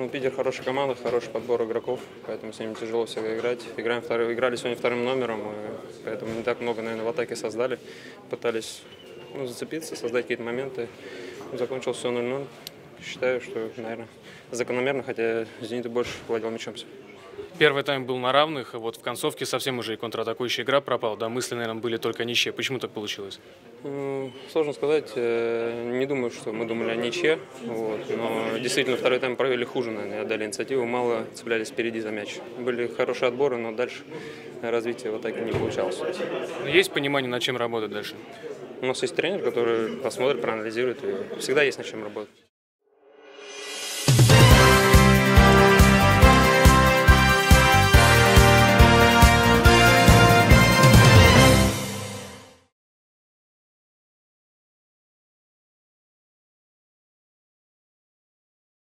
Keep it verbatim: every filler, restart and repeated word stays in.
Ну, Питер хорошая команда, хороший подбор игроков, поэтому с ними тяжело всегда играть. Играем второй, играли сегодня вторым номером, и поэтому не так много, наверное, в атаке создали. Пытались ну, зацепиться, создать какие-то моменты. Закончилось все ноль ноль. Считаю, что, наверное, закономерно, хотя «Зенит» и больше владел мячом. Первый тайм был на равных, а вот в концовке совсем уже и контратакующая игра пропала. Да, мысли, наверное, были только ничья. Почему так получилось? Ну, Сложно сказать. Не думаю, что мы думали о ничье. Вот. Но действительно второй тайм провели хуже, наверное, отдали инициативу. Мало цеплялись впереди за мяч. Были хорошие отборы, но дальше развитие в атаке не получалось. Есть понимание, над чем работать дальше? У нас есть тренер, который посмотрит, проанализирует. И всегда есть над чем работать.